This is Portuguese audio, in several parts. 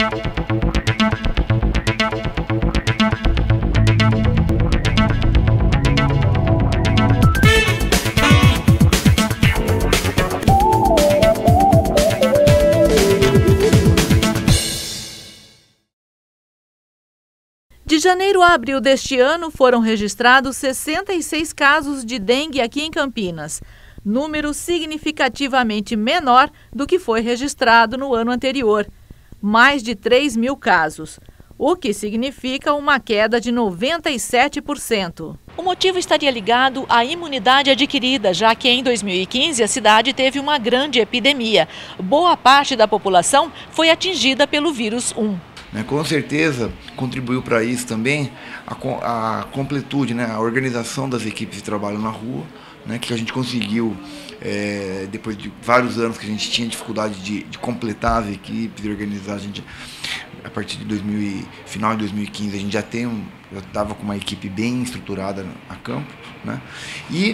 De janeiro a abril deste ano, foram registrados 66 casos de dengue aqui em Campinas, número significativamente menor do que foi registrado no ano anterior, mais de 3.000 casos, o que significa uma queda de 97%. O motivo estaria ligado à imunidade adquirida, já que em 2015 a cidade teve uma grande epidemia. Boa parte da população foi atingida pelo vírus 1. Com certeza contribuiu para isso também a completude, a organização das equipes de trabalho na rua, que a gente conseguiu, depois de vários anos que a gente tinha dificuldade de completar as equipes e organizar. A gente, a partir de final de 2015, a gente já estava com uma equipe bem estruturada a campo, e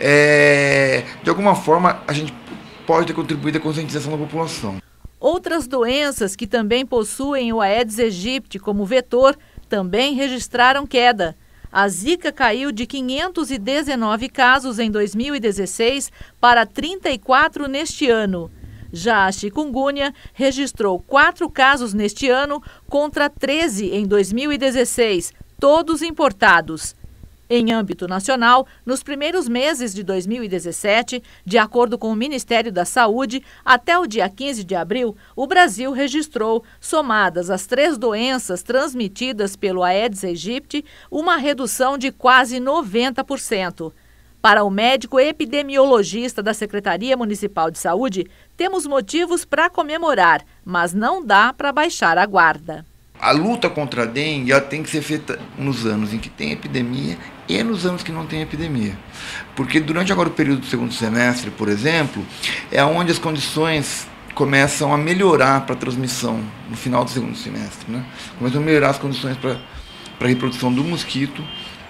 de alguma forma a gente pode ter contribuído à conscientização da população. Outras doenças que também possuem o Aedes aegypti como vetor também registraram queda. A Zika caiu de 519 casos em 2016 para 34 neste ano. Já a chikungunya registrou 4 casos neste ano contra 13 em 2016, todos importados. Em âmbito nacional, nos primeiros meses de 2017, de acordo com o Ministério da Saúde, até o dia 15 de abril, o Brasil registrou, somadas as 3 doenças transmitidas pelo Aedes aegypti, uma redução de quase 90%. Para o médico epidemiologista da Secretaria Municipal de Saúde, temos motivos para comemorar, mas não dá para baixar a guarda. A luta contra a dengue ela tem que ser feita nos anos em que tem epidemia e nos anos que não tem epidemia. Porque durante agora o período do segundo semestre, por exemplo, é onde as condições começam a melhorar para a transmissão no final do segundo semestre. Começam a melhorar as condições para a reprodução do mosquito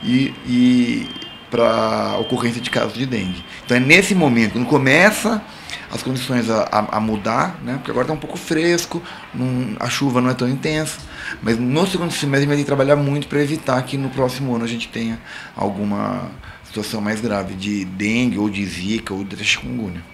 e para a ocorrência de casos de dengue. Então é nesse momento, quando começa as condições a mudar, porque agora está um pouco fresco, a chuva não é tão intensa, mas no segundo semestre a gente vai ter que trabalhar muito para evitar que no próximo ano a gente tenha alguma situação mais grave de dengue ou de zika ou de chikungunya.